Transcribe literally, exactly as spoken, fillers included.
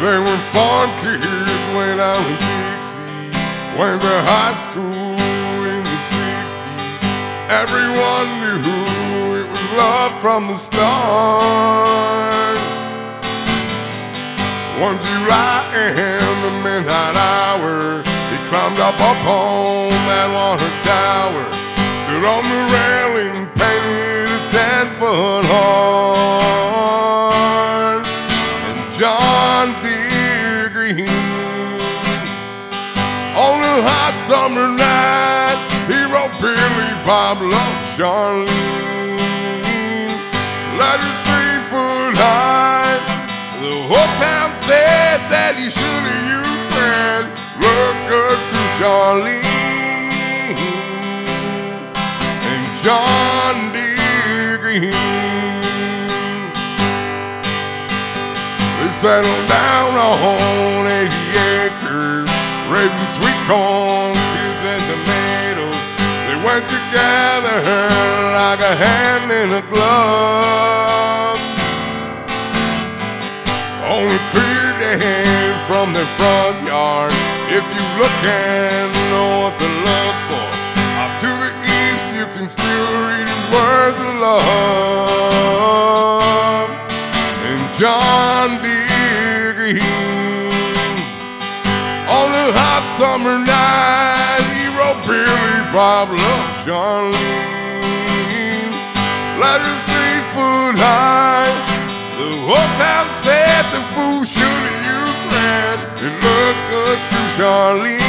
They were fun kids when I was Dixie, went to high school in the sixties. Everyone knew it was love from the start. One July in the midnight hour, he climbed up upon that water tower, stood on the railing, painted a ten-foot heart. And John Deere Green, on a hot summer night, he wrote Billy Bob loved Charlene. Letters three foot high, the whole town said that he should have used that. Look good to Charlene and John Deere Green. They settled down on eighty acres, raising sweet corn, peas and tomatoes. They went together like a hand in a glove. On a clear day from their front yard, if you look and know what to look for, up to the east you can still read his words of love. And John Deere Green, on a hot summer night, he wrote Billy Bob loved Charlene. Letters three foot high, the whole town said the fool should have used that. It looked good to Charlene.